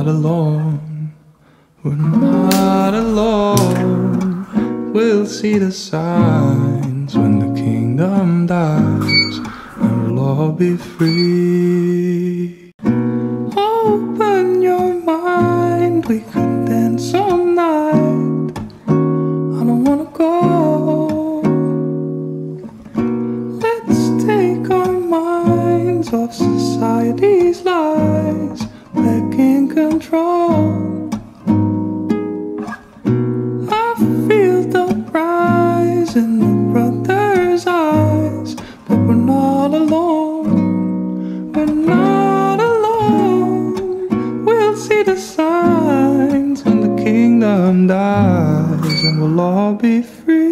alone. We're not alone. We'll see the signs when the kingdom dies, and we'll all be free. Open your mind, we could dance all night. I don't wanna go. Let's take our minds off society's lies, back in control. I feel the rise in the brother's eyes, but we're not alone. We're not alone. We'll see the signs when the kingdom dies, and we'll all be free.